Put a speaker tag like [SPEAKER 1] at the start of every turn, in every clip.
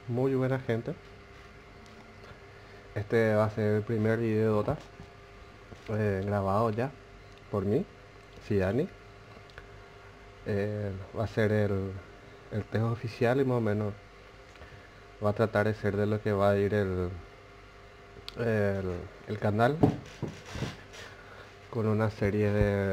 [SPEAKER 1] Muy buena gente. Este va a ser el primer video de Dota grabado ya por mí, Sidani. Va a ser el test oficial y más o menos va a tratar de ser de lo que va a ir el canal con una serie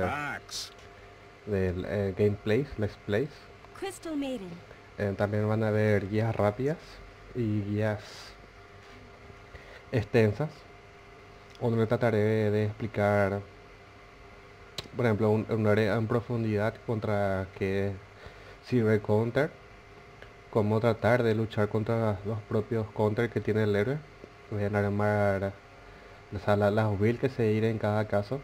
[SPEAKER 1] de gameplays, let's plays.
[SPEAKER 2] Crystal Maiden.
[SPEAKER 1] También van a haber guías rápidas y guías extensas, donde trataré de explicar, por ejemplo, un área en profundidad contra qué sirve el counter, cómo tratar de luchar contra los propios counters que tiene el héroe. Voy a armar las builds que se ir en cada caso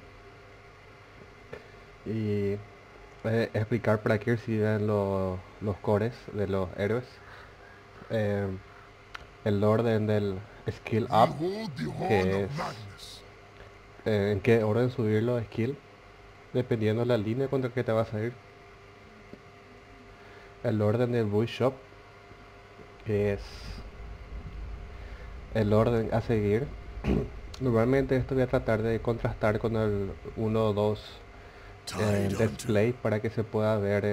[SPEAKER 1] y explicar para qué sirven los cores de los héroes, eh, el orden del skill up, que es en qué orden subir los skills dependiendo de la línea contra que te vas a ir, el orden del build shop, que es el orden a seguir. Normalmente esto voy a tratar de contrastar con el 1 o 2 display para que se pueda ver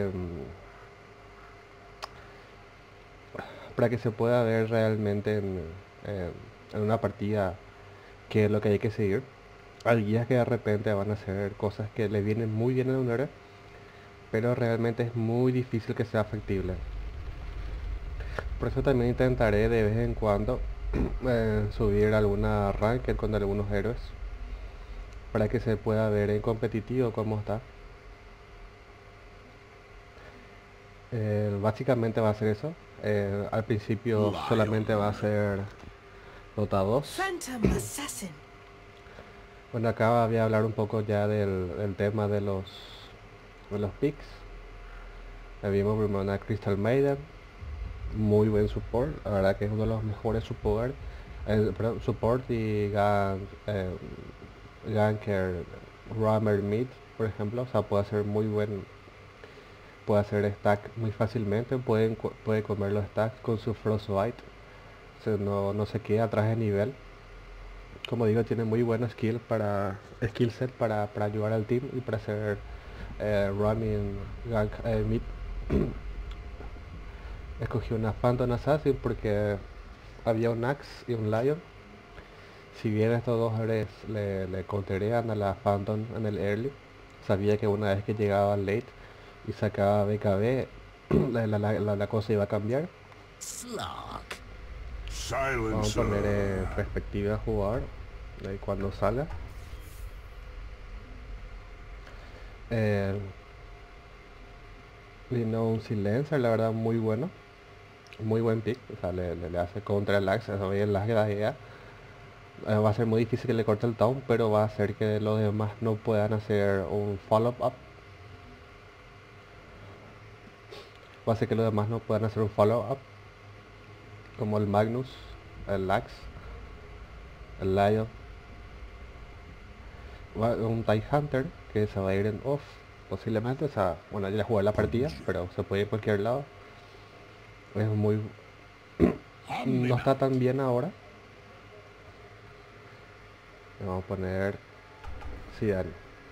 [SPEAKER 1] realmente en una partida qué es lo que hay que seguir. Hay guías que de repente van a hacer cosas que le vienen muy bien a un héroe, pero realmente es muy difícil que sea factible. Por eso también intentaré de vez en cuando subir alguna ranked con algunos héroes para que se pueda ver en competitivo cómo está. Básicamente va a ser eso. Al principio solamente va a ser Dota 2.
[SPEAKER 2] Phantom Assassin.
[SPEAKER 1] Bueno, acá voy a hablar un poco ya del tema de los picks. Vimos primero a Crystal Maiden, muy buen support, la verdad que es uno de los mejores support, support y ganker, roamer mid, por ejemplo. O sea, puede hacer puede hacer stack muy fácilmente, puede comer los stacks con su Frostbite, no se queda atrás de nivel. Como digo, tiene muy buena skill set para ayudar al team y para hacer roaming gank mid. Escogí una Phantom Assassin porque había un Axe y un Lion. Si bien estos dos héroes le counterean a la Phantom en el early, sabía que una vez que llegaba al late y sacaba BKB, la cosa iba a cambiar. Vamos a poner en perspectiva a jugar cuando salga. Vino un silencer, la verdad, muy bueno. Muy buen pick, o sea, le hace contra el Axe, eso bien las gradas. Va a ser muy difícil que le corte el down, pero va a hacer que los demás no puedan hacer un follow up. Va a hacer que los demás no puedan hacer un follow up, como el Magnus, el Axe, el Lion. Un TIE Hunter que se va a ir en off posiblemente. O sea, bueno, ya jugué la partida, pero se puede ir a cualquier lado. Es muy no está tan bien ahora. Vamos a poner Sidani.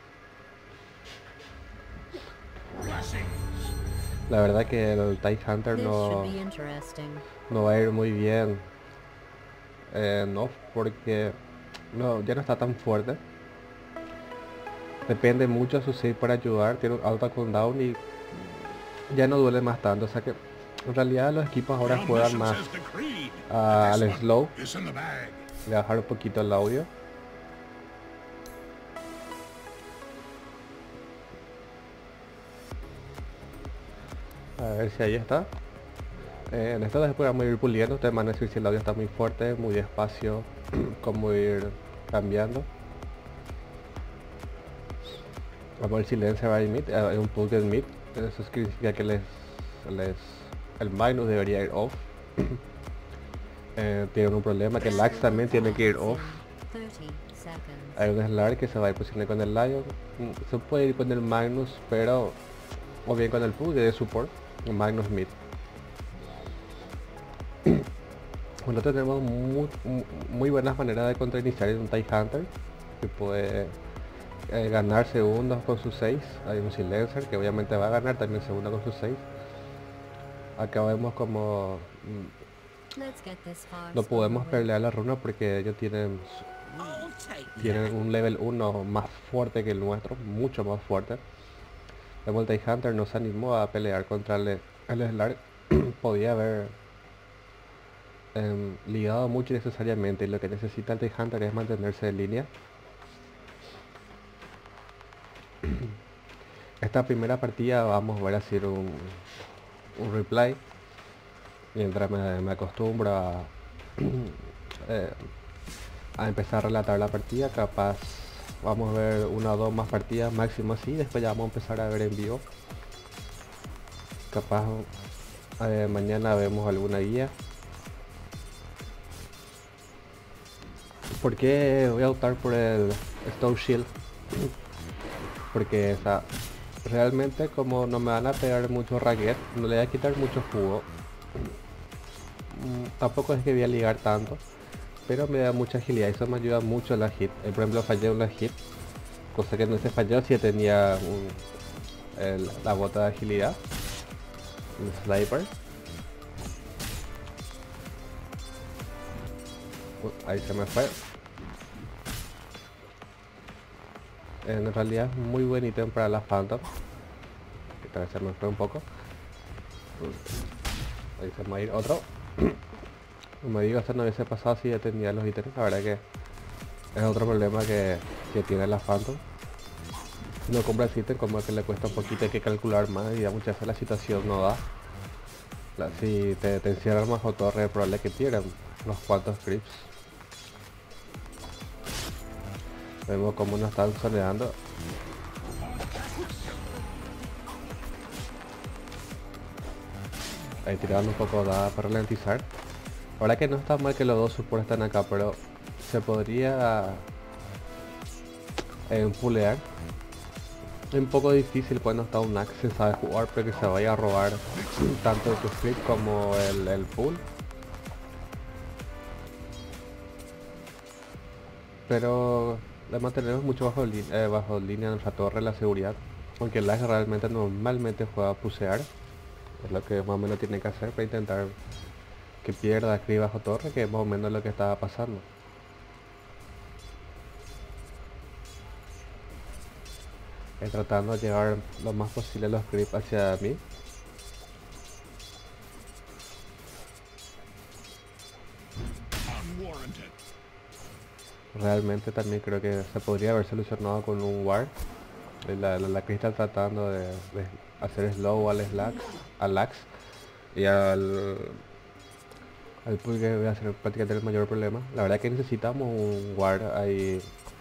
[SPEAKER 1] La verdad que el TIE Hunter no va a ir muy bien no, porque ya no está tan fuerte. Depende mucho de su save para ayudar, tiene un alta cooldown y ya no duele más tanto. O sea que en realidad los equipos ahora juegan más al slow. Voy a bajar un poquito el audio. A ver si ahí está. En esto después vamos a ir puliendo. Ustedes van a decir si el audio está muy fuerte, muy despacio, cómo ir cambiando. Vamos a ver si silencio va a ir mid, hay un pull del mid. Eso significa que el minus debería ir off. Tienen un problema que el Axe también tiene que ir off. Hay un Slar que se va a ir posicionando con el Lion. Se puede ir con el Magnus, pero o bien con el pull de support, el Magnus mid. Bueno, tenemos muy buenas maneras de contrainiciar en un TIE Hunter, que puede ganar segundos con sus 6. Hay un Silencer que obviamente va a ganar también segundos con sus 6. Acá vemos como no podemos pelear la runa porque ellos tienen un level 1 más fuerte que el nuestro, mucho más fuerte. El Multi Hunter no se animó a pelear contra el Slark. Podía haber ligado mucho necesariamente, y lo que necesita el TIE Hunter es mantenerse en línea. Esta primera partida vamos a ver hacer un replay mientras me acostumbro eh, a empezar a relatar la partida. Capaz vamos a ver una o dos más partidas máximo así, después ya vamos a empezar a ver en vivo. Capaz mañana vemos alguna guía. ¿Por qué voy a optar por el Stone Shield? Porque realmente como no me van a pegar mucho racket, no le voy a quitar mucho jugo. Tampoco es que voy a ligar tanto, pero me da mucha agilidad, eso me ayuda mucho en la hit. Por ejemplo, fallé una hit, cosa que no se falló si tenía la bota de agilidad, el sniper. Ahí se me fue. En realidad es muy buen ítem para la Phantom. Esta vez se me fue un poco. Ahí se me va a ir otro. Como digo, esto no hubiese pasado si ya tenía los ítems. La verdad que es otro problema que tiene la Phantom. No compra el ítem, como que le cuesta un poquito, hay que calcular más y ya muchas veces la situación no da. Si te encierran bajo torre, es probable que pierdan unos cuantos creeps. Vemos cómo nos están soleando. Ahí tirando un poco dada para ralentizar. Ahora que no está mal que los dos support están acá, pero se podría pulear. Es un poco difícil cuando está un Axe, se sabe jugar, pero que se vaya a robar tanto tu script como el pool. Pero le mantenemos mucho bajo línea en nuestra torre la seguridad. Aunque el Axe realmente normalmente juega a pusear. Es lo que más o menos tiene que hacer para intentar que pierda aquí bajo torre, que es más o menos lo que estaba pasando. Tratando de llevar lo más posible los creeps hacia mí. Realmente también creo que se podría haber solucionado con un ward. La Crystal tratando de hacer slow al Axe y al pool, que voy a ser prácticamente el mayor problema. La verdad que necesitamos un ward ahí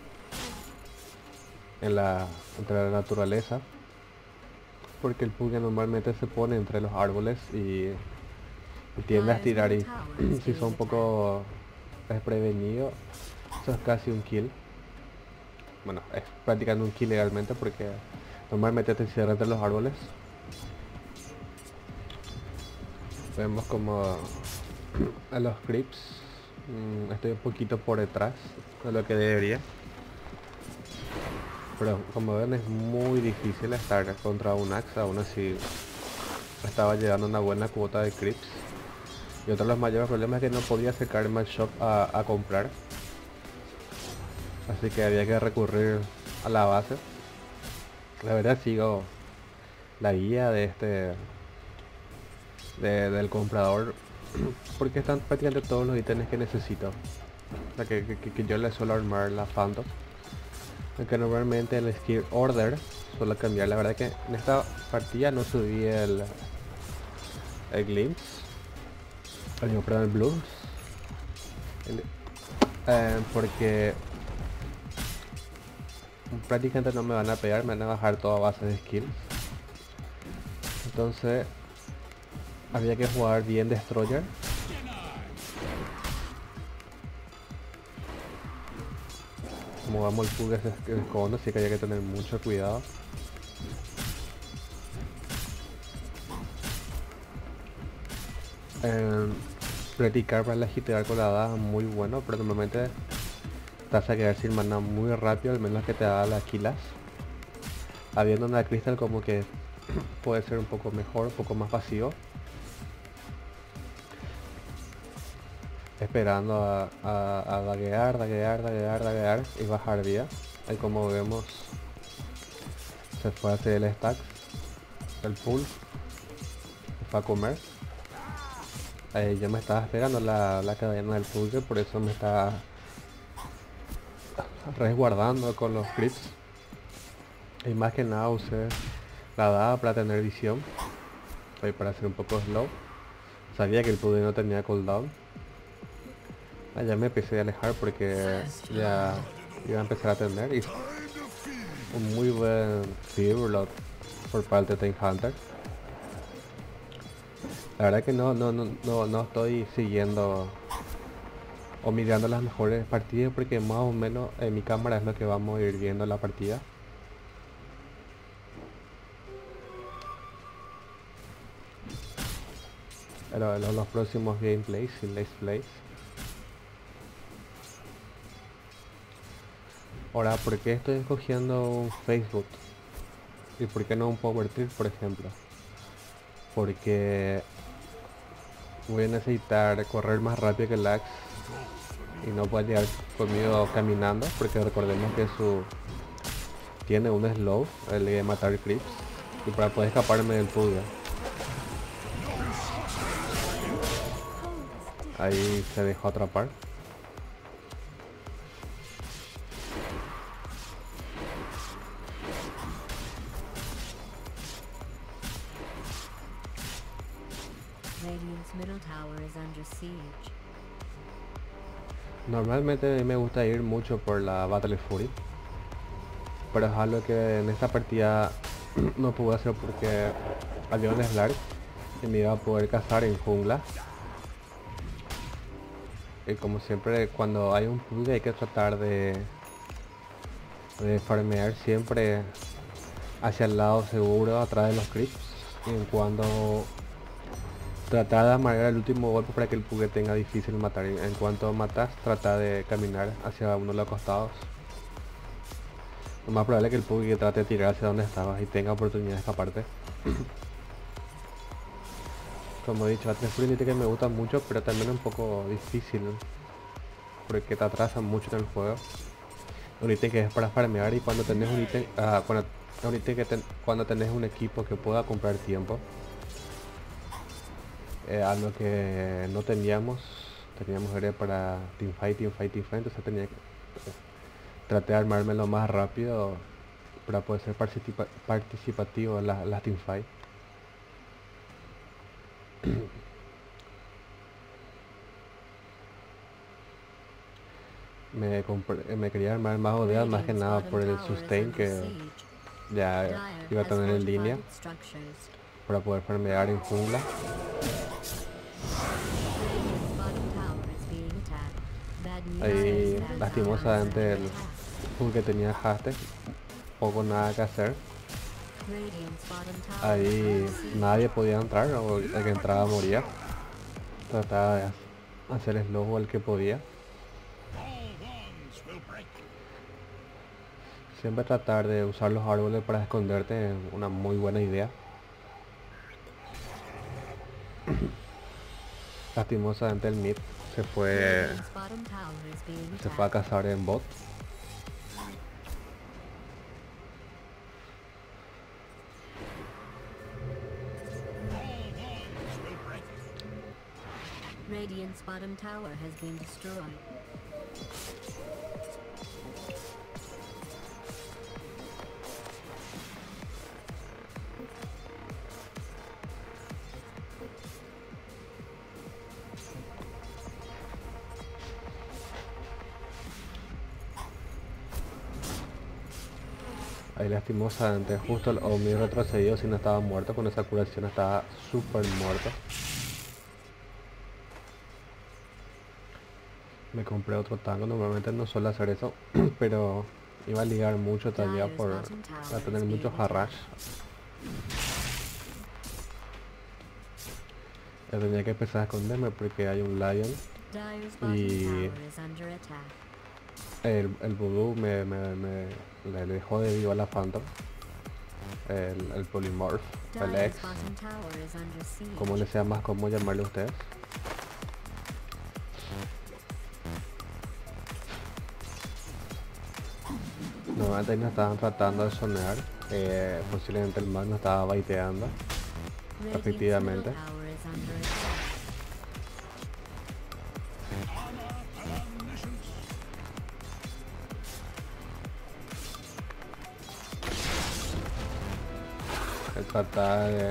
[SPEAKER 1] entre la naturaleza, porque el Puggy normalmente se pone entre los árboles y tiende a tirar, y si son un poco desprevenido, eso es casi un kill. Bueno, es prácticamente un kill legalmente porque normalmente te encierra entre los árboles. Vemos como a los creeps estoy un poquito por detrás de lo que debería. Pero como ven, es muy difícil estar contra un Axe. Aún así estaba llegando una buena cuota de creeps. Y otro de los mayores problemas es que no podía acercarme al shop a comprar. Así que había que recurrir a la base. La verdad sigo la guía del comprador, porque están prácticamente todos los ítems que necesito. O sea, que yo le suelo armar la Phantom. Aunque normalmente el skill order suelo cambiar. La verdad que en esta partida no subí el glimpse, perdón, el blooms, porque prácticamente no me van a pegar, me van a bajar toda base de skills. Entonces había que jugar bien Destroyer. Como vamos, el Pug se esconde, así que hay que tener mucho cuidado. practicar para la hitear con la daga es muy bueno, pero normalmente te vas a quedar sin mana muy rápido, al menos que te haga las kilas. Habiendo una cristal como que puede ser un poco mejor, un poco más pasivo. Esperando a daguear, daguear y bajar vida. Ahí como vemos se fue a hacer el stack, el pull, se fue a comer. Ahí ya me estaba esperando la cadena del puzzle, por eso me está resguardando con los creeps. Y más que nada usé la daga para tener visión, ahí para hacer un poco slow. Sabía que el puzzle no tenía cooldown. Ya me empecé a alejar porque ya iba a empezar a tener y un muy buen Fearlord por parte de Time Hunter. La verdad que no estoy siguiendo o mirando las mejores partidas porque más o menos en mi cámara es lo que vamos a ir viendo en la partida. Los próximos gameplays y let's plays. Ahora, ¿por qué estoy escogiendo un Facebook? ¿Y por qué no un Power Trip, por ejemplo? Porque voy a necesitar correr más rápido que el Axe y no puede llegar conmigo caminando, porque recordemos que tiene un slow, el de matar creeps, y para poder escaparme del puzzle. Ahí se dejó atrapar.
[SPEAKER 2] Radiant's middle tower is under siege.
[SPEAKER 1] Normalmente a mí me gusta ir mucho por la Battle Fury, pero es algo que en esta partida no pude hacer porque había un Slark y me iba a poder cazar en jungla. Y como siempre, cuando hay un puzzle hay que tratar de farmear siempre hacia el lado seguro, atrás de los creeps, y en cuando tratar de amargar el último golpe para que el puzzle tenga difícil matar. Y en cuanto matas, trata de caminar hacia uno de los costados. Lo más probable es que el puzzle trate de tirar hacia donde estabas y tenga oportunidad de escaparte. Como he dicho, la Fury que me gusta mucho, pero también es un poco difícil, ¿no? Porque te atrasa mucho en el juego. Un ítem que es para farmear y cuando tenés un ítem, cuando tenés un equipo que pueda comprar tiempo. Algo que no teníamos era para teamfight, entonces tenía que tratar de armarme lo más rápido para poder ser participativo en las teamfight. Me quería armar más odeas más que nada por el sustain que ya iba a tener en línea para poder farmear en jungla. Ahí lastimosamente el pool que tenía Haste, poco nada que hacer. Ahí nadie podía entrar, o el que entraba moría. Trataba de hacer slow el que podía. Siempre tratar de usar los árboles para esconderte es una muy buena idea. Lastimosamente el mid se fue a cazar en bot.
[SPEAKER 2] Radiant's bottom tower has been destroyed.
[SPEAKER 1] Ahí lastimosamente justo el Omni retrocedió, si no estaba muerto, con esa curación estaba súper muerto. Me compré otro tango, normalmente no suelo hacer eso, pero iba a ligar mucho todavía para tener muchos harrash. Ya tenía que empezar a esconderme porque hay un Lion
[SPEAKER 2] Dire's bottom
[SPEAKER 1] y
[SPEAKER 2] tower is under attack.
[SPEAKER 1] el Voodoo le dejó de vivo a la Phantom, el Polymorph, el
[SPEAKER 2] Dire's
[SPEAKER 1] X,
[SPEAKER 2] bottom tower is under siege.
[SPEAKER 1] como les sea más cómodo llamarle a ustedes. Normalmente ahí nos estaban tratando de sonar, posiblemente el man nos estaba baiteando,
[SPEAKER 2] Radiant's
[SPEAKER 1] efectivamente.
[SPEAKER 2] middle tower is under attack.
[SPEAKER 1] Él trataba de,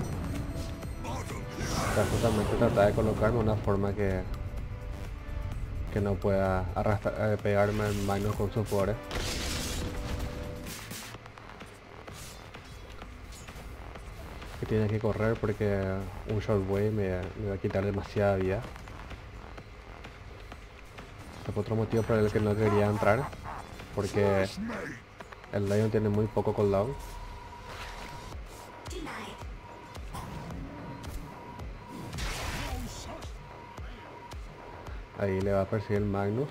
[SPEAKER 1] justamente trataba de colocarme de una forma que no pueda arrastrar, pegarme en manos con sus poderes. Que tiene que correr porque un shortwave me va a quitar demasiada vida. Este fue otro motivo por el que no quería entrar, porque el Lion tiene muy poco cooldown. Ahí le va a perseguir el Magnus.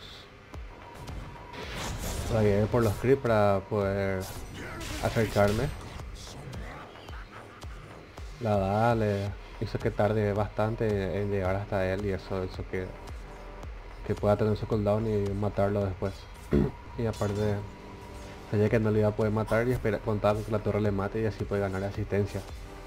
[SPEAKER 1] Voy a ir por los creeps para poder acercarme. La daga le hizo que tarde bastante en llegar hasta él y eso hizo que pueda tener su cooldown y matarlo después. Y aparte, sabía que no le iba a poder matar y contaba que la torre le mate y así puede ganar asistencia.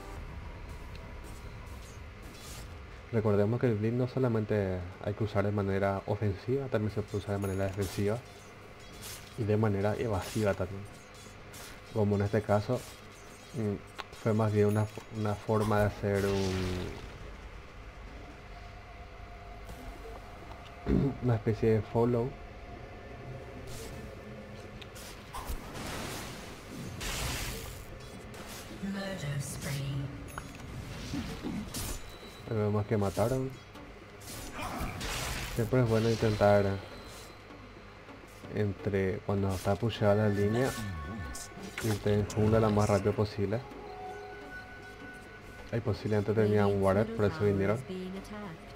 [SPEAKER 1] Recordemos que el Blitz no solamente hay que usar de manera ofensiva, también se puede usar de manera defensiva y de manera evasiva también. Como en este caso, fue más bien una forma de hacer una especie de follow.
[SPEAKER 2] Murder spree.
[SPEAKER 1] Pero vemos que mataron. Siempre es bueno intentar cuando está pusheada la línea, irte en jungla lo más rápido posible. Ahí posiblemente tenía un Warrior, por eso vinieron.
[SPEAKER 2] Is being attacked.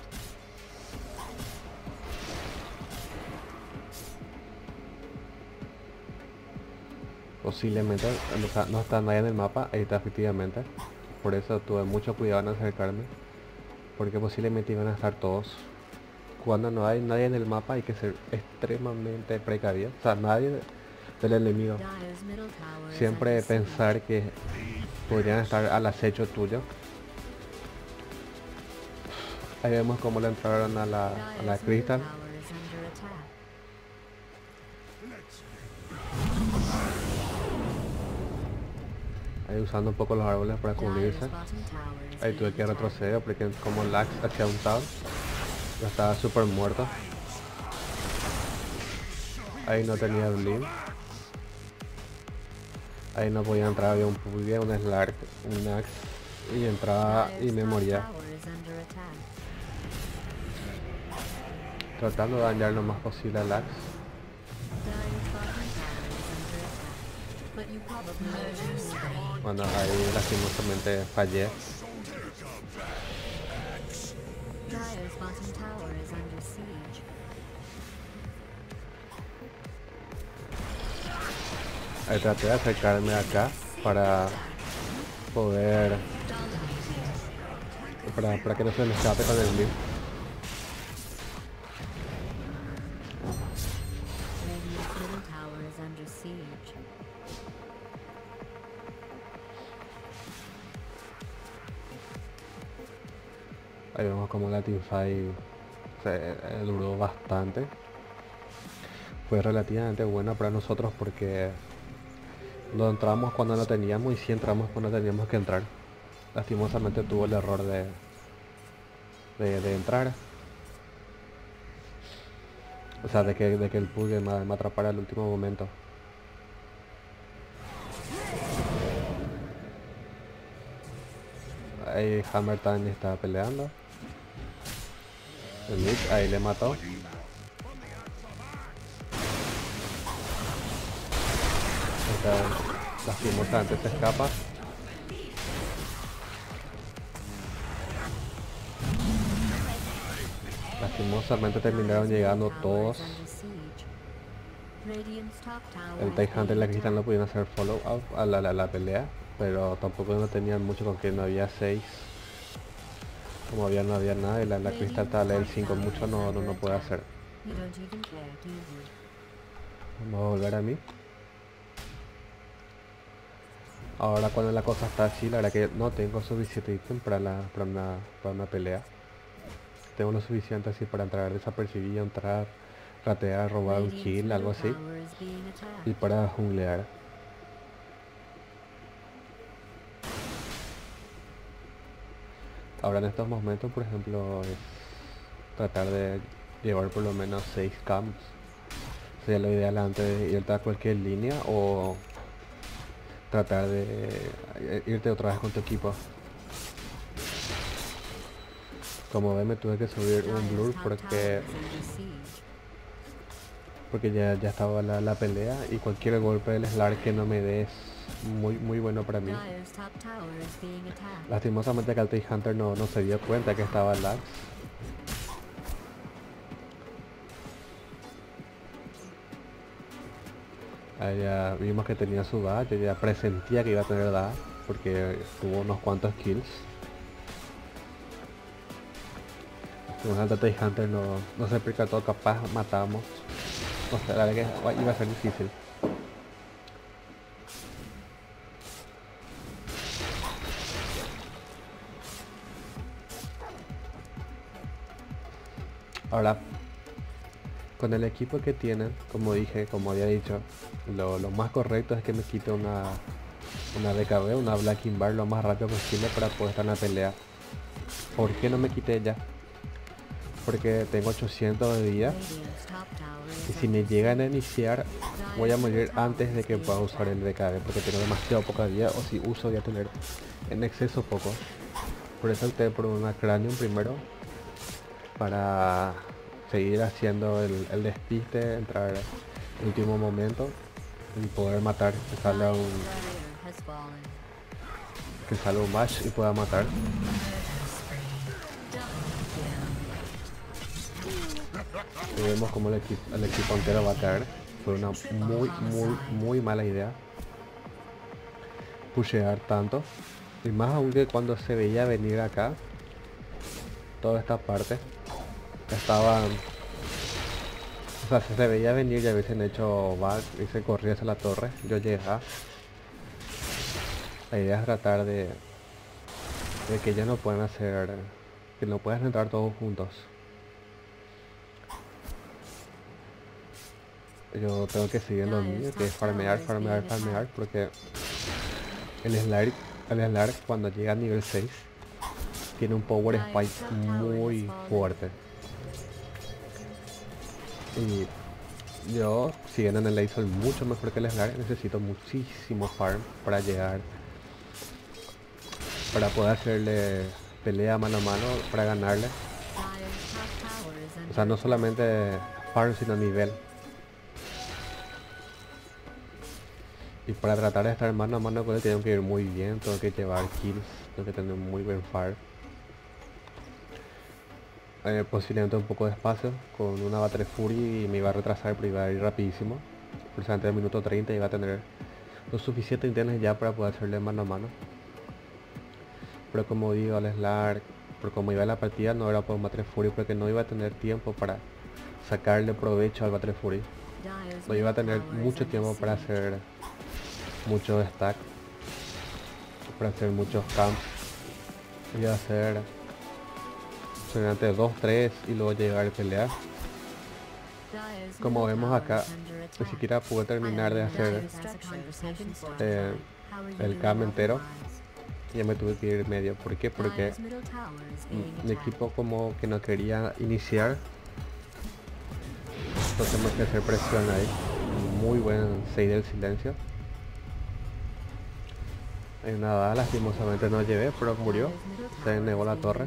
[SPEAKER 1] Posiblemente no está nadie en el mapa, ahí está efectivamente. Por eso tuve mucho cuidado en acercarme, porque posiblemente iban a estar todos. Cuando no hay nadie en el mapa hay que ser extremadamente precavido, o sea, nadie del enemigo.
[SPEAKER 2] Dire's middle tower is
[SPEAKER 1] Siempre
[SPEAKER 2] under siege.
[SPEAKER 1] pensar que podrían estar al acecho tuyo. Ahí vemos cómo le entraron a la
[SPEAKER 2] Dire's middle
[SPEAKER 1] Crystal.
[SPEAKER 2] tower is under attack.
[SPEAKER 1] Ahí usando un poco los árboles para cubrirse.
[SPEAKER 2] Dire's bottom tower is
[SPEAKER 1] Ahí tuve
[SPEAKER 2] being
[SPEAKER 1] que
[SPEAKER 2] attacked.
[SPEAKER 1] retroceder porque como Lax hacía un town, ya estaba súper muerto. Ahí no tenía bleed. Ahí no podía entrar, había un Pulgue, un Slark, un Axe y entraba y
[SPEAKER 2] Dire's
[SPEAKER 1] me
[SPEAKER 2] top
[SPEAKER 1] moría.
[SPEAKER 2] tower is under attack.
[SPEAKER 1] Tratando de dañar lo más posible a Lax.
[SPEAKER 2] Dire's bottom tower is under attack. But you probably murder spree.
[SPEAKER 1] Bueno, ahí lastimosamente fallé.
[SPEAKER 2] Dire's bottom tower is under siege.
[SPEAKER 1] Ahí traté de acercarme acá para poder para que no se me escape con el blitz.
[SPEAKER 2] Radiant's middle tower is under siege.
[SPEAKER 1] Ahí vemos como la teamfight duró bastante. Fue relativamente buena para nosotros porque no entramos cuando no teníamos y sí entramos cuando teníamos que entrar. Lastimosamente tuvo el error de entrar. O sea, de que el Pulgue me atrapara al último momento. Ahí Hammer Time estaba peleando. El Nick ahí le mató. Lastimosamente se escapa. Lastimosamente terminaron llegando todos. El TIE Hunter y la Cristal no pudieron hacer follow up a la pelea, pero tampoco no tenían mucho con que no había 6. Como había no había nada y la Cristal estaba level 5, mucho no puede hacer. Vamos a volver a mí. Ahora cuando la cosa está así, la verdad que no tengo suficiente ítem para una pelea. Tengo lo suficiente así para entrar desapercibido, entrar, ratear, robar un kill, algo así. Y para junglear. Ahora en estos momentos, por ejemplo, es tratar de llevar por lo menos 6 camps. Sería lo ideal antes de irte a cualquier línea o tratar de irte otra vez con tu equipo. Como ven, me tuve que subir un blur porque ya estaba la pelea y cualquier golpe del Slark que no me dé es muy bueno para mí. Lastimosamente acá el TIE Hunter no se dio cuenta que estaba lag. Ahí ya vimos que tenía su DA, yo ya presentía que iba a tener DA porque tuvo unos cuantos kills. El TIE Hunter no se percató, capaz matamos. O sea, la verdad que iba a ser difícil. Ahora, con el equipo que tienen, como dije, como había dicho, lo más correcto es que me quite una BKB, una Black Bar lo más rápido posible para poder estar en la pelea. ¿Por qué no me quité ya? Porque tengo 800 de vida y si me llegan a iniciar voy a morir antes de que pueda usar el BKB porque tengo demasiado poca vida, o si uso voy a tener en exceso poco. Por eso opté por una Cranium primero para seguir haciendo el despiste, entrar en el último momento y poder matar, que salga un match y pueda matar. Y vemos como el equipo entero va a caer. Fue una muy mala idea pushear tanto, y más aún que cuando se veía venir acá toda esta parte estaban, o sea, se veía venir, ya hubiesen hecho back y se corría hacia la torre. Yo llegaba. La idea es tratar de que ellos no puedan hacer, que no puedan entrar todos juntos. Yo tengo que seguir lo mío, que es farmear, porque el Slark cuando llega a nivel 6 tiene un power spike muy fuerte. Y yo, siguiendo en el laser mucho mejor que el Slark, necesito muchísimo farm para llegar, para poder hacerle pelea mano a mano, para ganarle. O sea, no solamente farm, sino nivel. Y para tratar de estar mano a mano con él tengo que ir muy bien, tengo que llevar kills, tengo que tener muy buen fire. Posiblemente un poco de espacio con una Battle Fury y me iba a retrasar, pero iba a ir rapidísimo. Precisamente el minuto 30 iba a tener lo suficiente internet ya para poder hacerle mano a mano. Pero como digo, al Slark, por como iba la partida, no era por Battle Fury porque no iba a tener tiempo para sacarle provecho al Battle Fury. No iba a tener mucho tiempo para hacer mucho stack, para hacer muchos camps. Iba a hacer solamente 2, 3 y luego llegar a pelear. Como vemos acá, ni siquiera pude terminar de hacer el camp entero. Ya me tuve que ir medio. ¿Por qué? Porque mi equipo como que no quería iniciar. Entonces tenemos que hacer presión ahí. Muy buen 6 del silencio. En nada, lastimosamente no llevé, pero murió. Se negó la torre.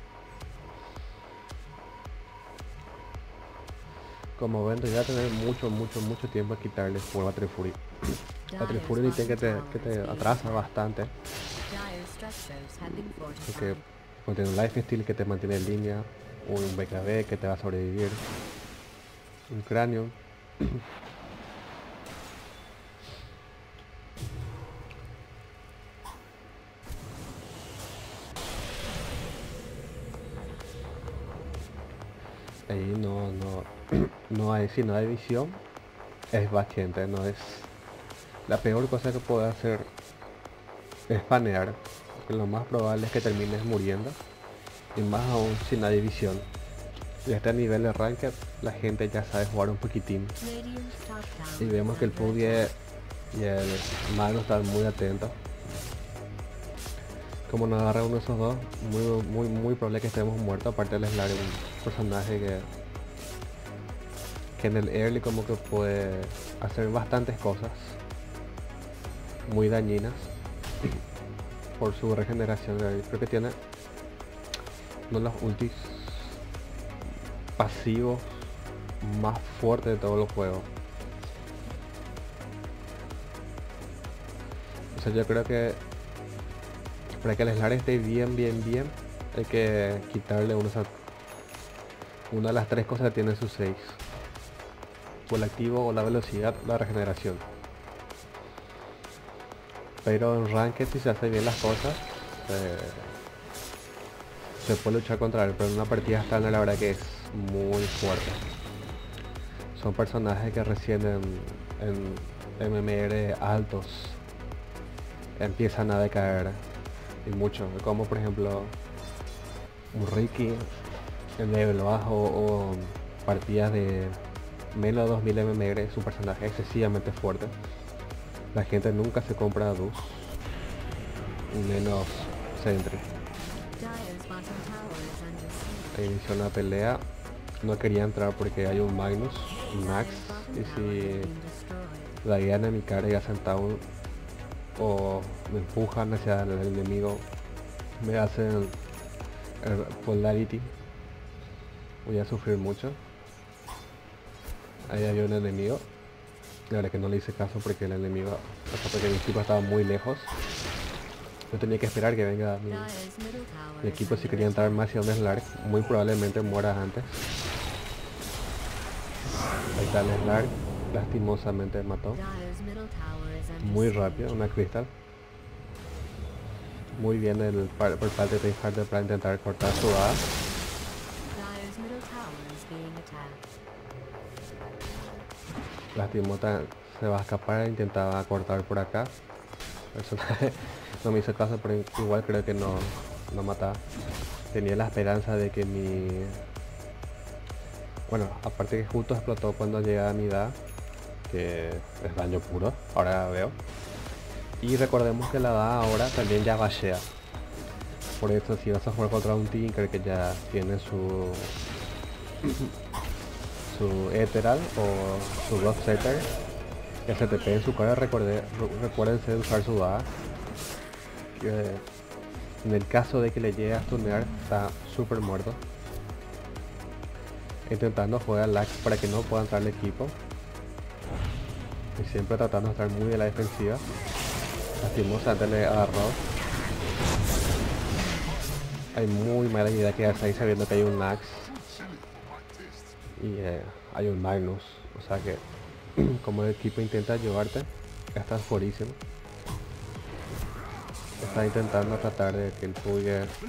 [SPEAKER 1] Como ven, voy a tener mucho tiempo a quitarle por Battle Fury. Battle Fury dice que te atrasa bastante. Porque Pues tiene un lifesteal que te mantiene en línea, un BKB que te va a sobrevivir, un cráneo. Ahí no hay, si no hay visión, es bastante, no es la peor cosa que puede hacer es panear, porque lo más probable es que termines muriendo, y más aún si no hay visión. Y a este nivel de ranked, la gente ya sabe jugar un poquitín,
[SPEAKER 2] Radiant's top
[SPEAKER 1] y
[SPEAKER 2] tower is
[SPEAKER 1] vemos que el
[SPEAKER 2] under
[SPEAKER 1] Puggy
[SPEAKER 2] attack.
[SPEAKER 1] y el Mago están muy atentos. Como nos agarra uno de esos dos, muy probable que estemos muertos. Aparte del Slayer, un personaje que en el early como que puede hacer bastantes cosas muy dañinas por su regeneración. Creo que tiene uno de los ultis pasivos más fuertes de todos los juegos. O sea, yo creo que para que el Slayer esté bien, hay que quitarle una de las tres cosas que tiene sus 6. O el activo, o la velocidad, la regeneración. Pero en Ranked, si se hace bien las cosas, se puede luchar contra él. Pero en una partida estándar la verdad que es muy fuerte. Son personajes que recién en MMR altos empiezan a decaer. Y mucho. Como por ejemplo un Ricky en level bajo, o partidas de menos de 2000 MMR. Es un personaje excesivamente fuerte. La gente nunca se compra a Dus, menos Sentry.
[SPEAKER 2] Dire's bottom tower is under siege.
[SPEAKER 1] Inició una pelea, no quería entrar porque hay un Magnus, un Max,
[SPEAKER 2] Dire's
[SPEAKER 1] y
[SPEAKER 2] bottom tower has
[SPEAKER 1] si
[SPEAKER 2] been destroyed.
[SPEAKER 1] la guían en mi cara y hacen down o me empujan hacia el enemigo, me hacen el polarity, voy a sufrir mucho. Ahí había un enemigo, la verdad que no le hice caso porque el enemigo, o sea, porque mi equipo estaba muy lejos. Yo tenía que esperar que venga
[SPEAKER 2] Dire's middle tower
[SPEAKER 1] mi
[SPEAKER 2] is
[SPEAKER 1] equipo. Si
[SPEAKER 2] under
[SPEAKER 1] quería entrar
[SPEAKER 2] attack.
[SPEAKER 1] más hacia un Slark, muy probablemente muera antes. Ahí está el Slark, lastimosamente mató.
[SPEAKER 2] Dire's middle tower is under
[SPEAKER 1] Muy
[SPEAKER 2] siege.
[SPEAKER 1] rápido, una cristal. Muy bien por parte de Tryhard para intentar cortar su A.
[SPEAKER 2] Dire's middle tower is being attacked.
[SPEAKER 1] Lastimota se va a escapar, intentaba cortar por acá. El personaje no me hizo caso, pero igual creo que no mataba. Tenía la esperanza de que mi... Bueno, aparte que justo explotó cuando llegaba a mi edad, que es daño puro, ahora veo. Y recordemos que la DA ahora también ya bashea. Por eso si vas a jugar contra un Tinker que ya tiene su Ethereal o su Rock Setter, que se te pegue en su cara, recuérdense de usar su DA. En el caso de que le llegue a stunear, está súper muerto. Intentando jugar lag para que no pueda entrar el equipo. Y siempre tratando de estar muy de la defensiva. Lastimosamente le agarró. Hay muy mala idea quedarse ahí sabiendo que hay un Nax y hay un Magnus. O sea que como el equipo intenta ayudarte, estás fuerísimo. Está intentando tratar de que el Puggy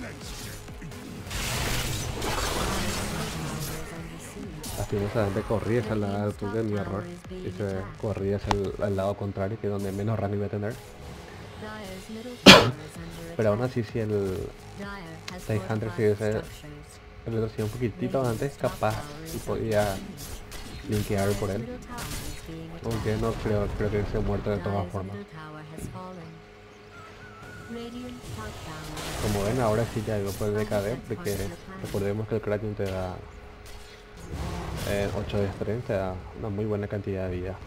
[SPEAKER 1] lastimosamente corrí hacia el lado del Puggy, mi error. Y se corrí hacia el lado contrario, que es donde menos rango iba a tener.
[SPEAKER 2] Dire's middle tower is under
[SPEAKER 1] Pero aún
[SPEAKER 2] attack.
[SPEAKER 1] así, si el
[SPEAKER 2] Dire has
[SPEAKER 1] Hunter
[SPEAKER 2] fortified
[SPEAKER 1] se hubiese
[SPEAKER 2] structures.
[SPEAKER 1] retrocedido un poquitito antes, capaz y podía linkear por él.
[SPEAKER 2] Middle tower is being
[SPEAKER 1] Aunque
[SPEAKER 2] attacked.
[SPEAKER 1] no creo que se ha muerto de todas
[SPEAKER 2] Dire's
[SPEAKER 1] formas.
[SPEAKER 2] middle tower has fallen. Radiant's top tower is
[SPEAKER 1] Como ven, ahora sí ya iba por el
[SPEAKER 2] under
[SPEAKER 1] DKD,
[SPEAKER 2] attack.
[SPEAKER 1] porque recordemos que el Kraken te da 8 de strength, te da una muy buena cantidad de vida.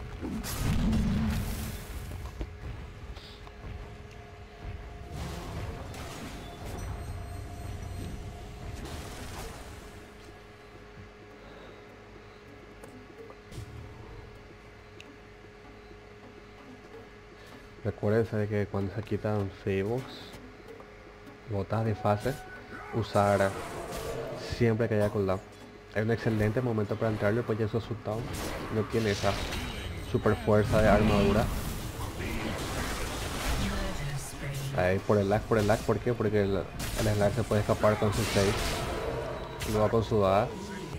[SPEAKER 1] Recuérdense de que cuando se quitan Fables, botas de fase, usar siempre que haya cooldown. Es un excelente momento para entrarle, pues ya su down no tiene esa super fuerza de armadura. Ahí por el lag, ¿por qué? Porque el slag se puede escapar con su 6. Luego con su A.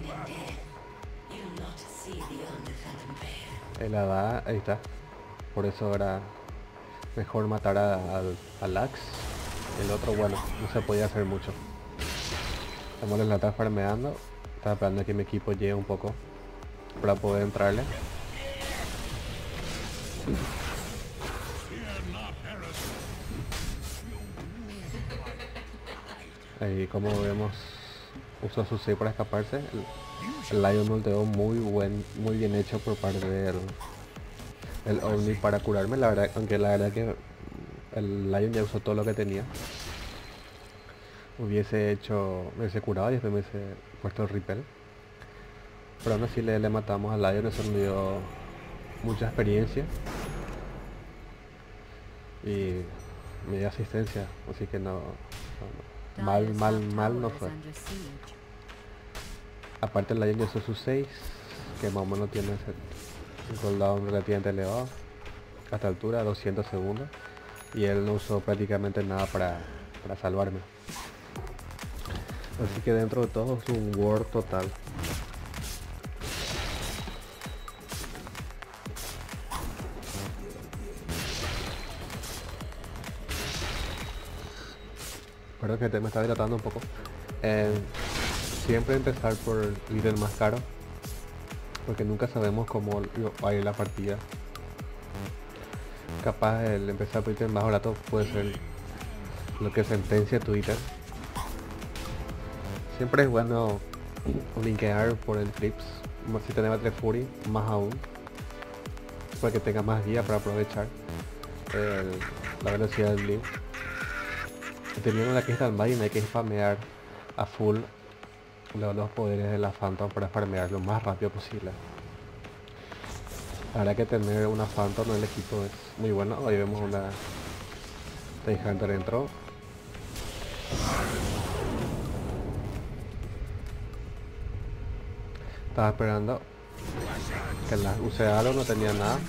[SPEAKER 1] El A, ahí está. Por eso era mejor matar al Axe. El otro, bueno, no se podía hacer mucho. Estamos en la está farmeando. Estaba esperando que mi equipo llegue un poco para poder entrarle. Ahí como vemos usó su 6 para escaparse. El Lion ulteó muy bien hecho por parte del Omni para curarme, la verdad, aunque la verdad que el Lion ya usó todo lo que tenía. Hubiese curado y después me hubiese puesto el repel. Pero aún así le matamos al Lion, eso me dio mucha experiencia. Y me dio asistencia, así que no mal no fue. Aparte el Lion ya usó su 6, que más o menos tiene un cooldown relativamente elevado. A esta altura, 200 segundos. Y él no usó prácticamente nada para salvarme. Así que dentro de todo es un ward total. Perdón que me está dilatando un poco. Siempre empezar por el líder más caro, porque nunca sabemos cómo va a ir la partida. Capaz el empezar por ítem más barato puede ser lo que sentencia tu ítem. Siempre es bueno linkear por el Clips, si tenés Battle Fury, más aún, para que tenga más guía para aprovechar la velocidad del link. Teniendo la que está el Main hay que spamear a full los poderes de la Phantom para farmear lo más rápido posible. Habrá que tener una Phantom en el equipo, es muy bueno. Hoy vemos una Day Hunter entró. Estaba esperando que la use algo, no tenía nada.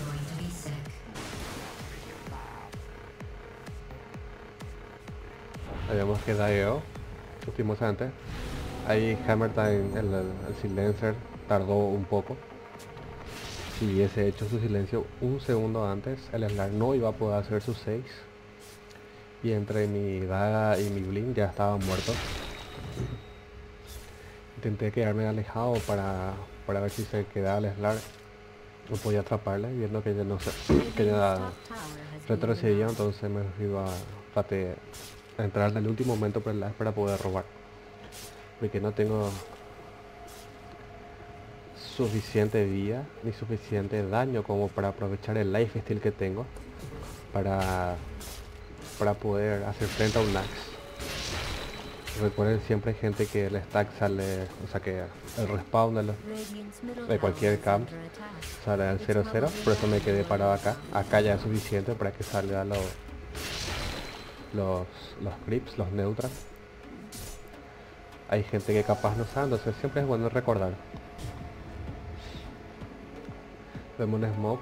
[SPEAKER 1] Ahí vemos que Daeo, lastimosamente. Ahí Hammer Time, el silencer, tardó un poco. Si hubiese hecho su silencio un segundo antes, el Slar no iba a poder hacer sus 6. Y entre mi daga y mi blink ya estaba muerto. Intenté quedarme alejado para ver si se quedaba el Slar. No podía atraparle, viendo que ya no se que ya retrocedía, entonces me iba a entrar en el último momento por el Slar para poder robar. Porque no tengo suficiente vida ni suficiente daño como para aprovechar el lifesteal que tengo para poder hacer frente a un Nax. Recuerden, siempre hay gente que el stack sale, o sea que el respawn de cualquier camp sale al 0-0, por eso me quedé parado acá. Acá ya es suficiente para que salga los creeps, los neutral. Hay gente que capaz no sabe, entonces siempre es bueno recordar. Vemos un smoke.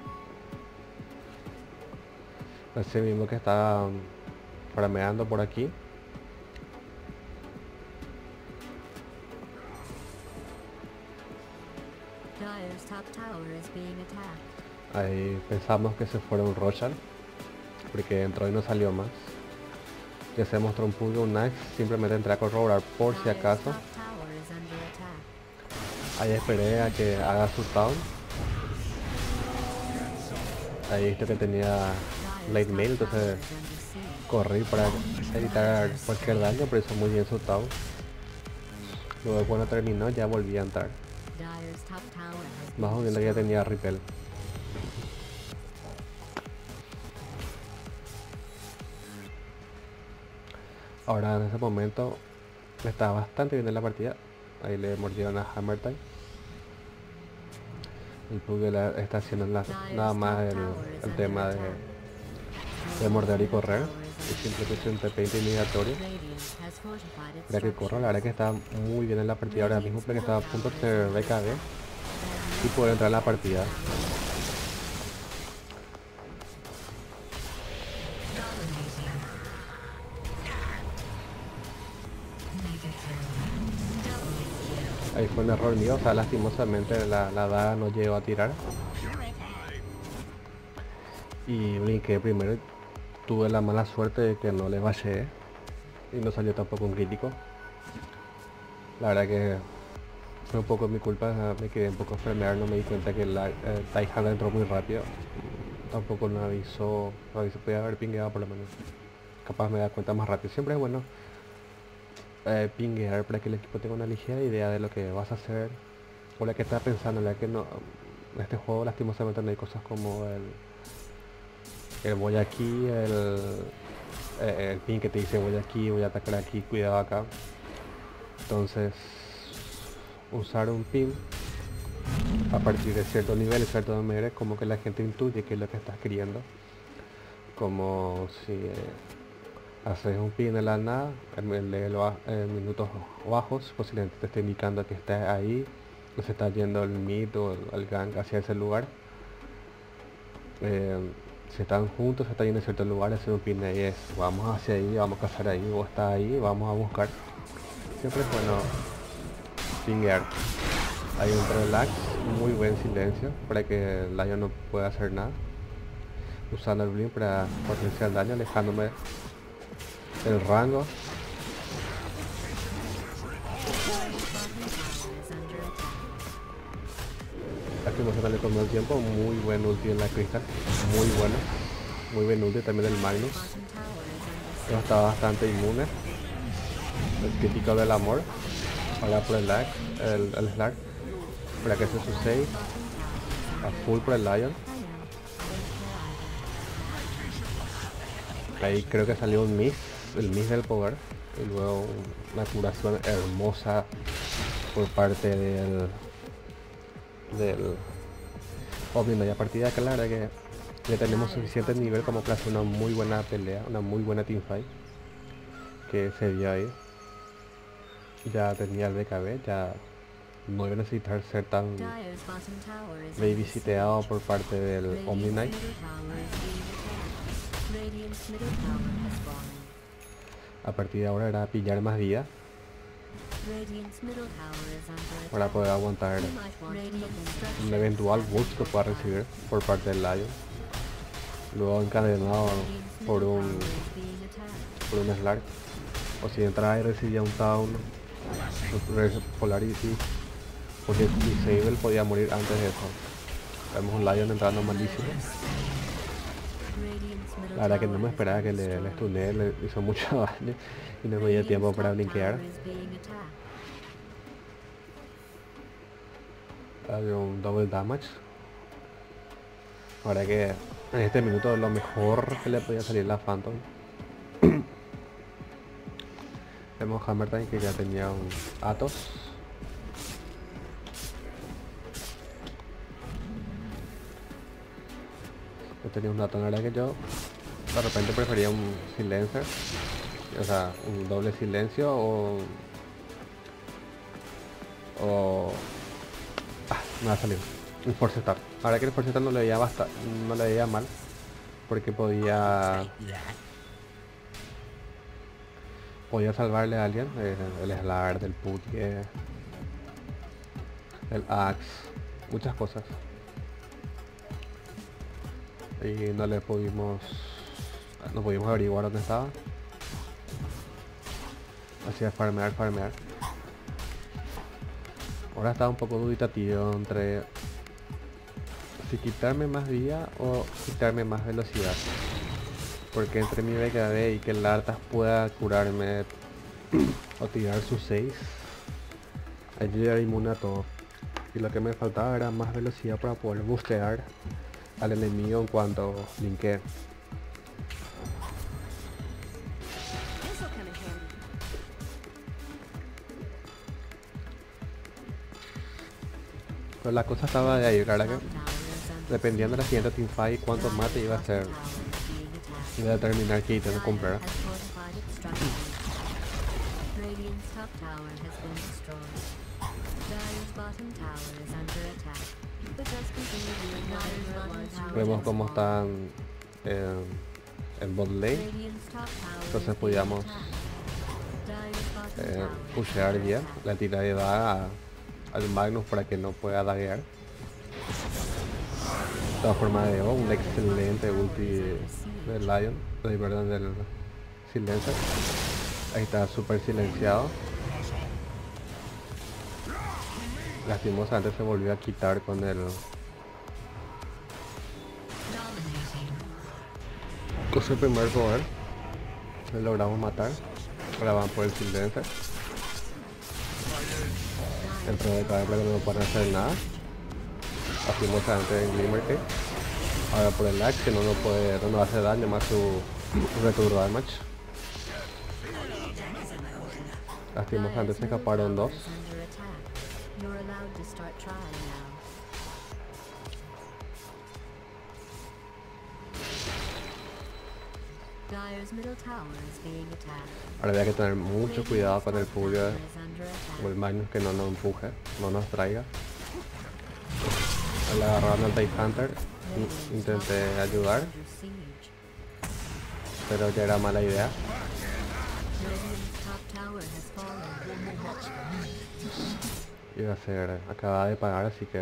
[SPEAKER 1] Ese mismo que está frameando por aquí. Ahí pensamos que se fuera un Roshan, porque entró y no salió más. Ya se mostró un Pulga, un Nax, simplemente entré a corroborar por si acaso. Ahí esperé a que haga su town. Ahí visto que tenía late mail, entonces corrí para evitar cualquier daño, pero hizo muy bien su town. Luego cuando terminó ya volví a entrar. Más o menos ya tenía repel. Ahora en ese momento está bastante bien en la partida. Ahí le mordieron a Hammer Time. El Pugel está haciendo nada más el tema de morder y correr. el simple que es un TP intimidatorio.
[SPEAKER 2] Radiant has fortified its
[SPEAKER 1] Para que corra, la verdad que está muy bien en la partida ahora mismo, porque estaba a punto de ser BKB y poder entrar en la partida. Ahí fue un error mío, o sea, lastimosamente la daga no llegó a tirar. Y brinqué primero y tuve la mala suerte de que no le bajé y no salió tampoco un crítico. La verdad que fue un poco mi culpa, me quedé un poco enfermar, no me di cuenta que la Taihan entró muy rápido. Tampoco no avisó, podía haber pingueado por lo menos. Capaz me da cuenta más rápido. Siempre es bueno pinguear para que el equipo tenga una ligera idea de lo que vas a hacer o la que estás pensando. La que no, en este juego lastimosamente no hay cosas como el voy aquí, el ping que te dice voy aquí, voy a atacar aquí, cuidado acá. Entonces usar un ping a partir de cierto nivel y cierto nivel, como que la gente intuye qué es lo que estás queriendo. Como si haces un pin en la nada, en minutos bajos, posiblemente te esté indicando que estás ahí, que se está yendo el mid o el gang hacia ese lugar. Si están juntos, se está yendo a cierto lugar, hacer un pin ahí es vamos hacia ahí, vamos a cazar ahí, o está ahí, vamos a buscar. Siempre es bueno pinguear. Hay un relax, muy buen silencio para que el daño no pueda hacer nada. Usando el blink para potenciar el daño, alejándome del rango. Aquí no le tomó el tiempo, muy buen ulti en la Crystal, muy bueno. Muy buen ulti también el Magnus. Pero está bastante inmune. El crítico del amor. Ahora por el lag, el Slark. Para que se su 6. A full por el Lion. Ahí creo que salió un miss, el miss del poder. Y luego una curación hermosa por parte del Omni. Y a partir de acá la verdad que ya tenemos suficiente nivel como para hacer una muy buena pelea, una muy buena teamfight que se dio ahí. Ya tenía el BKB, ya no iba a necesitar ser tan babysiteado por parte del Omni Knight. A partir de ahora era pillar más vida para poder aguantar un eventual boost que pueda recibir por parte del Lion. Luego encadenado por un Slark. O si entraba y recibía un Town, Polarity, porque Disable podía morir antes de eso. Vemos un Lion entrando malísimo. La verdad que no me esperaba que le stuné, le hizo mucho daño y no me dio tiempo para blinkear. Había un double damage. Ahora que en este minuto lo mejor que le podía salir la Phantom. Vemos Hammer Time que ya tenía un Atos. Yo tenía un Atos, la verdad que yo de repente prefería un silencer, o sea, un doble silencio o me va a salir un force start. Ahora que el force start no le veía no le veía mal, porque podía salvarle a alguien, el Slar, del Putke, el Axe, muchas cosas. Y no pudimos averiguar dónde estaba. Hacía farmear. Ahora estaba un poco dubitativo entre si quitarme más vida o quitarme más velocidad, porque entre mi BKB y que el Arthas pueda curarme o tirar su 6, allí era inmune a todo, y lo que me faltaba era más velocidad para poder bustear al enemigo en cuanto linkee. Pero la cosa estaba de ahí, ¿verdad? Que dependiendo de la siguiente teamfight cuánto mate iba a ser Voy a determinar qué ítem comprar.
[SPEAKER 2] Has fortified its structures. Radiant's top tower has been destroyed. Dire's bottom tower is under attack. But just continue doing Dire's bottom tower.
[SPEAKER 1] Vemos cómo están en bot lane.
[SPEAKER 2] Radiant's top tower
[SPEAKER 1] Entonces
[SPEAKER 2] is being
[SPEAKER 1] podíamos
[SPEAKER 2] attacked. Dire's bottom tower is
[SPEAKER 1] pushear
[SPEAKER 2] under
[SPEAKER 1] bien
[SPEAKER 2] attack.
[SPEAKER 1] la tirada de daga al Magnus para que no pueda daguear. De todas formas de un excelente ulti del Lion, perdón, del Silencer. Ahí está súper silenciado. Lastimosamente se volvió a quitar con el primer poder. Lo logramos matar. Ahora van por el Silencer. Dentro de cada plano no pueden hacer nada. Lastimosamente en Glimmer. Ahora por el lag que no nos hace daño más su return damage. Lastimosamente se escaparon dos.
[SPEAKER 2] Is under attack. You're allowed to start trying now. Dire's middle tower is being attacked.
[SPEAKER 1] Ahora había que tener mucho cuidado con el Fulgor
[SPEAKER 2] Is under attack.
[SPEAKER 1] o el Magnus que no nos empuje, no nos traiga. Le agarraron al Titan Hunter, intenté ayudar,
[SPEAKER 2] Under siege.
[SPEAKER 1] pero ya era mala idea.
[SPEAKER 2] Radiant's top tower has fallen.
[SPEAKER 1] Iba a ser, acababa de pagar, así que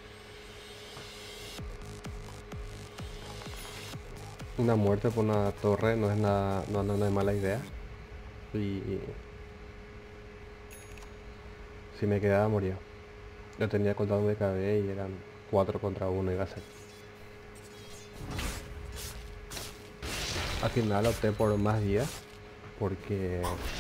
[SPEAKER 1] una muerte por una torre no es nada, no es mala idea. Y si me quedaba moría. Yo tenía contado un BKB y eran 4 contra 1 iba a ser. Al final opté por más días porque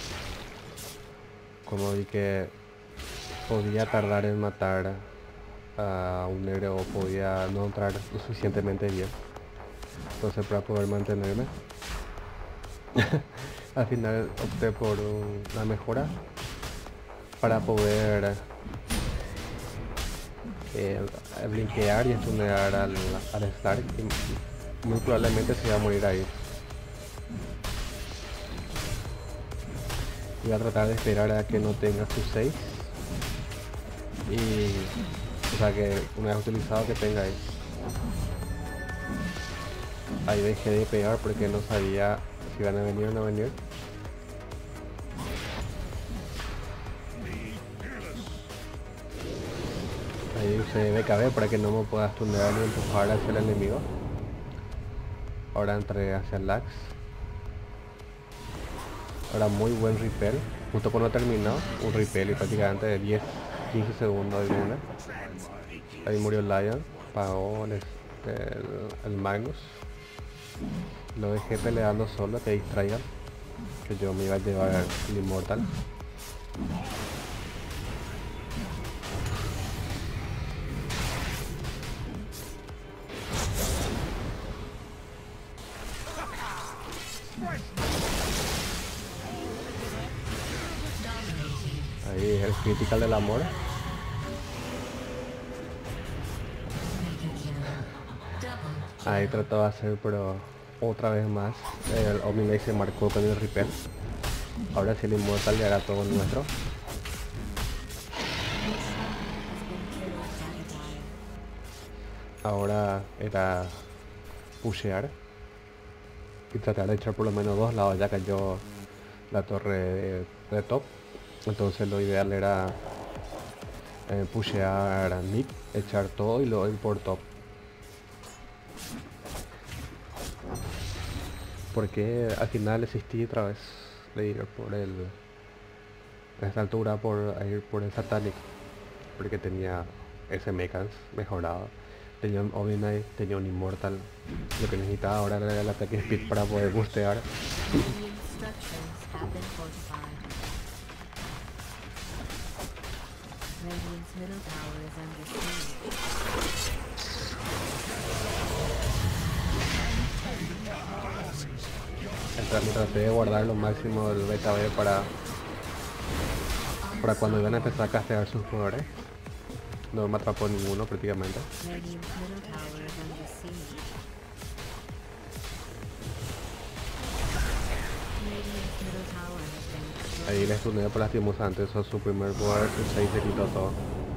[SPEAKER 1] como vi que podía tardar en matar a un negro o podía no entrar lo suficientemente bien. Entonces para poder mantenerme al final opté por una mejora para poder blinkear y stunear al Stark y muy probablemente se iba a morir ahí. Voy a tratar de esperar a que no tenga su 6 y o sea que una vez utilizado que tenga ahí. Ahí dejé de pegar porque no sabía si iban a venir o no venir. Ahí usé BKB para que no me pueda stunear ni empujar hacia el enemigo. Ahora entré hacia el Lax. Ahora muy buen repel. Justo cuando terminó, un repel y prácticamente de 10-15 segundos de una. Ahí murió el Lion. Pagó el Magnus. Lo dejé peleando solo, que distraigan. Que yo me iba a llevar el Immortal. Ahí el critical del amor. Ahí trató de hacer, pero otra vez más el Omni se marcó con el repel. Ahora sí el Immortal ya era todo nuestro. Ahora era pushear y tratar de echar por lo menos dos lados. Ya cayó la torre de top, entonces lo ideal era pushear mid, echar todo y luego ir por top. Porque al final existí otra vez de ir por a esta altura por ir por el Satanic, porque tenía ese mechans mejorado, tenía un Omni, tenía un Immortal. Lo que necesitaba ahora era el ataque speed para poder bustear.
[SPEAKER 2] Radiant structures have been fortified. Radiant's middle tower is under siege.
[SPEAKER 1] Entonces traté de guardar lo máximo del BKB para cuando iban a empezar a castear sus poderes. No me atrapó ninguno prácticamente.
[SPEAKER 2] Radiant's middle tower is under siege.
[SPEAKER 1] Ahí le stuneo por lastimosamente, eso es su primer poder, su 6 se quitó todo.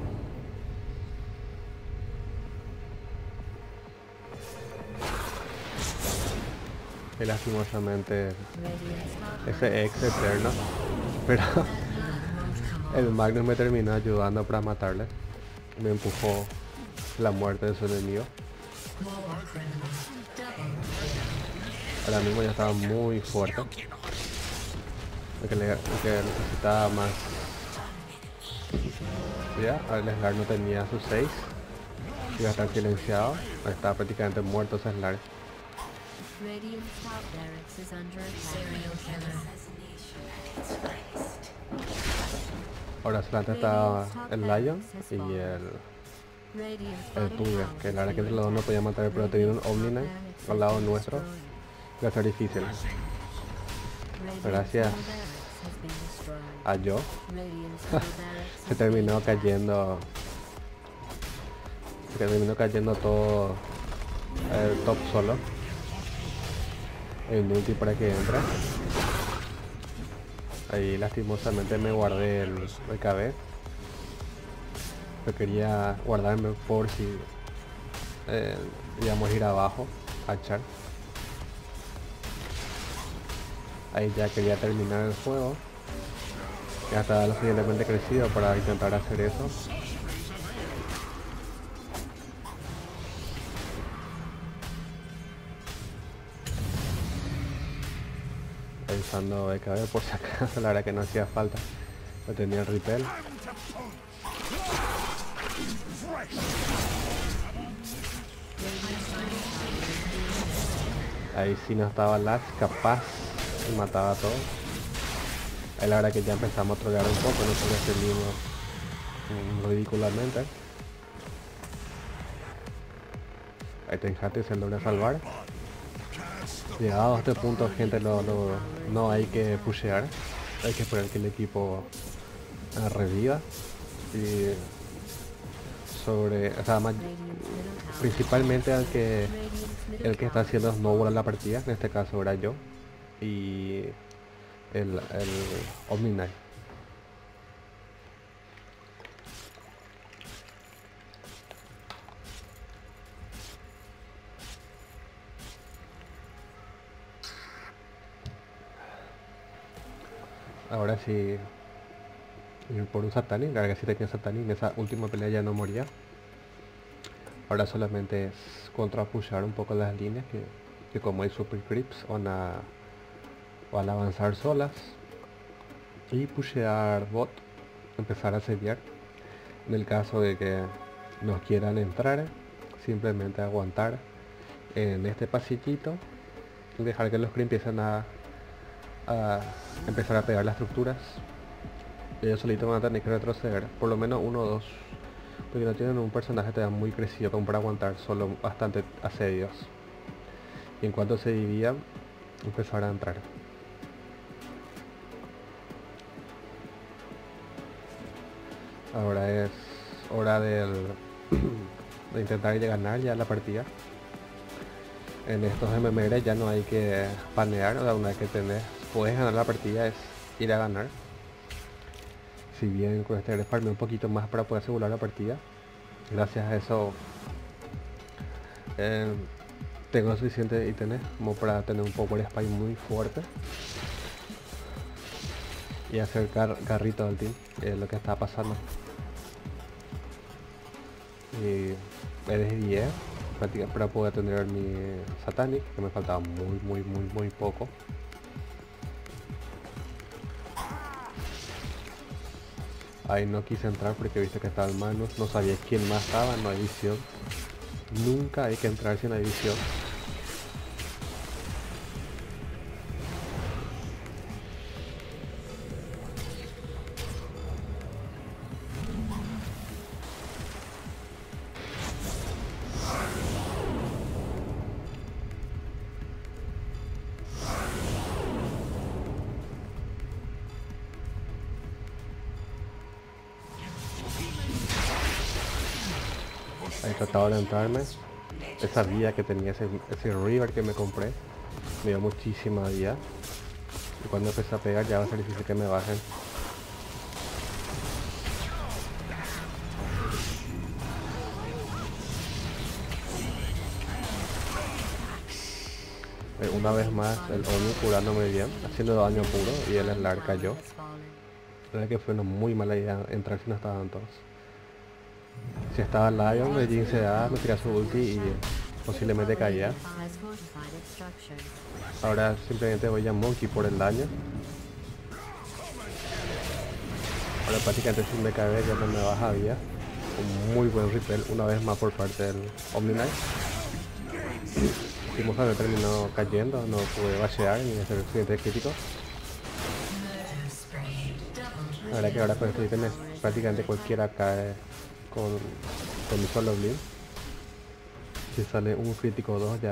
[SPEAKER 1] Y lastimosamente ese ex eterno, pero el Magnus me terminó ayudando para matarle. Me empujó la muerte de su enemigo. Ahora mismo ya estaba muy fuerte. El que necesitaba más. Ya, el Slar no tenía sus 6. Iba a estar silenciado. Estaba prácticamente muerto ese Slar.
[SPEAKER 2] Radiant's top barracks is under attack.
[SPEAKER 1] Ahora solamente está el Lion y el Tuga, que la verdad que entre los dos no podía matar, pero teniendo un Omni Knight al lado nuestro iba a ser difícil. Gracias a yo se terminó cayendo todo el top solo, el multi para que entre. Ahí lastimosamente me guardé el BKB. Yo quería guardarme por si íbamos a ir abajo a echar. Ahí ya quería terminar el juego. Ya estaba lo suficientemente crecido para intentar hacer eso. Pensando BKB por si acaso, la verdad que no hacía falta. No tenía el repel. Ahí sí no estaba Latch, capaz y mataba a todos. Ahí la verdad que ya empezamos a trolear un poco, nosotros defendimos ridículamente. Ahí Tenjate se logra salvar. Llegado a este punto, gente, no hay que pushear. Hay que esperar que el equipo reviva. Y o sea, principalmente el que está haciendo snowball en la partida, en este caso era yo y el Omni Knight. Ahora sí ir por un Satanic, la verdad que sí tenía Satanic, en esa última pelea ya no moría. Ahora solamente es contrapushar un poco las líneas que como hay super creeps van a avanzar solas. Y pushear bot, empezar a asediar. En el caso de que nos quieran entrar, simplemente aguantar en este pasillito y dejar que los creeps empiecen a empezar a pegar las estructuras. Ellos solitos van a tener que retroceder, por lo menos uno o dos, porque no tienen un personaje todavía muy crecido como para aguantar solo bastante asedios. Y en cuanto se dividan, empezar a entrar. Ahora es hora de intentar ir a ganar ya la partida. En estos MMR ya no hay que panear, o sea, una vez que puedes ganar la partida es ir a ganar. Si bien con este farmeo un poquito más para poder asegurar la partida, gracias a eso tengo suficiente ítems como para tener un power spy muy fuerte y hacer carrito al team, es lo que está pasando. Y me desvié para poder tener mi Satanic, que me faltaba muy poco. Ahí no quise entrar porque viste que estaba en manos, no sabía quién más estaba, no hay visión. Nunca hay que entrar sin hay visión. Ahí trataba de entrarme. Esa vida que tenía ese river que me compré me dio muchísima vida. Y cuando empiece a pegar ya va a ser difícil que me bajen. Una vez más el Oni curándome bien, haciendo daño puro y el Slar cayó. La verdad que fue una muy mala idea entrar si no estaban todos. Si estaba Lion, el Jin se da, me tira su ulti y posiblemente caía. Ahora simplemente voy a Monkey por el daño. Ahora prácticamente sin BKB ya no me baja vida. Un muy buen repel una vez más por parte del Omni Knight. Me terminó cayendo, no pude bashear ni hacer el siguiente crítico. La verdad que ahora con estos ítems prácticamente cualquiera cae con mi solo blink. Si sale un crítico o dos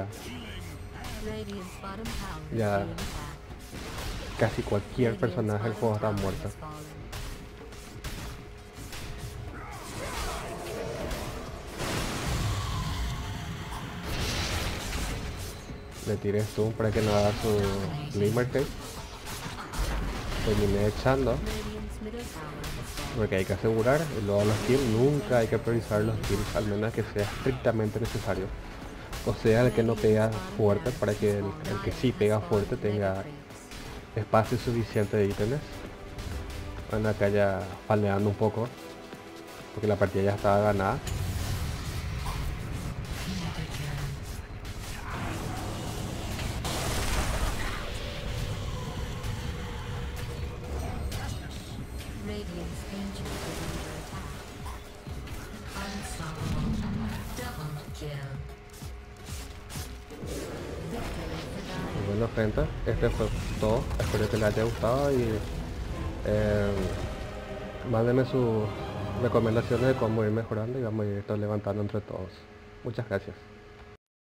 [SPEAKER 1] ya casi cualquier personaje del juego está muerto. Le tiré stun para que no haga su Glimmer Cake. Terminé echando. Porque hay que asegurar y luego los kills. Nunca hay que priorizar los kills, al menos que sea estrictamente necesario. O sea, el que no pega fuerte para que el que sí pega fuerte tenga espacio suficiente de ítems. Bueno, acá ya faldeando un poco. Porque la partida ya estaba ganada. Bueno gente, este fue todo, espero que les haya gustado y mándenme sus recomendaciones de cómo ir mejorando y vamos a ir esto levantando entre todos. Muchas gracias.